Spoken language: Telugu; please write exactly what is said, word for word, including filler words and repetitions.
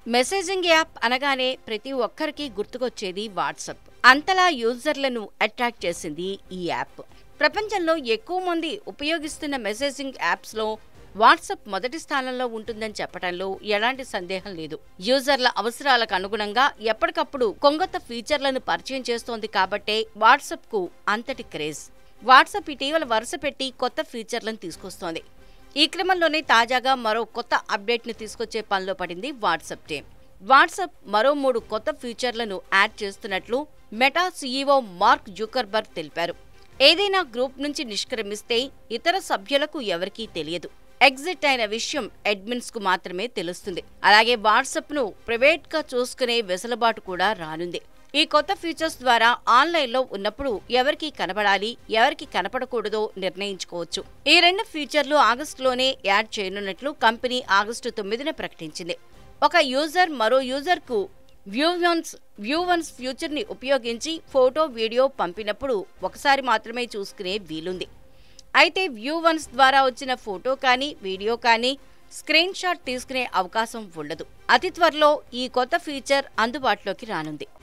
మెసేజింగ్ యాప్ అనగానే ప్రతి ఒక్కరికి గుర్తుకొచ్చేది వాట్సాప్. అంతలా యూజర్లను అట్రాక్ట్ చేసింది ఈ యాప్. ప్రపంచంలో ఎక్కువ మంది ఉపయోగిస్తున్న మెసేజింగ్ యాప్స్లో వాట్సాప్ మొదటి స్థానంలో ఉంటుందని చెప్పడంలో ఎలాంటి సందేహం లేదు. యూజర్ల అవసరాలకు అనుగుణంగా ఎప్పటికప్పుడు కొంగొత్త ఫీచర్లను పరిచయం చేస్తోంది కాబట్టే వాట్సాప్ కు అంతటి క్రేజ్. వాట్సాప్ ఇటీవల వరుస పెట్టి కొత్త ఫీచర్లను తీసుకొస్తోంది. ఈ క్రమంలోనే తాజాగా మరో కొత్త అప్డేట్ ను తీసుకొచ్చే పనిలో పడింది వాట్సాప్ టీమ్. వాట్సాప్ మరో మూడు కొత్త ఫీచర్లను యాడ్ చేస్తున్నట్లు మెటా సీఈఓ మార్క్ జుకర్బర్గ్ తెలిపారు. ఏదైనా గ్రూప్ నుంచి నిష్క్రమిస్తే ఇతర సభ్యులకు ఎవరికీ తెలియదు. ఎగ్జిట్ అయిన విషయం అడ్మిన్స్ కు మాత్రమే తెలుస్తుంది. అలాగే వాట్సాప్ ను ప్రైవేట్ గా చూసుకునే వెసులుబాటు కూడా రానుంది. ఈ కొత్త ఫీచర్స్ ద్వారా ఆన్లైన్లో ఉన్నప్పుడు ఎవరికి కనబడాలి, ఎవరికి కనపడకూడదో నిర్ణయించుకోవచ్చు. ఈ రెండు ఫీచర్లు ఆగస్టులోనే యాడ్ చేయనున్నట్లు కంపెనీ ఆగస్టు తొమ్మిదిన ప్రకటించింది. ఒక యూజర్ మరో యూజర్ కు view once view once future ని ఉపయోగించి ఫోటో, వీడియో పంపినప్పుడు ఒకసారి మాత్రమే చూసుకునే వీలుంది. అయితే వ్యూ వన్స్ ద్వారా వచ్చిన ఫోటో కానీ, వీడియో కానీ స్క్రీన్ షాట్ తీసుకునే అవకాశం ఉండదు. అతి త్వరలో ఈ కొత్త ఫీచర్ అందుబాటులోకి రానుంది.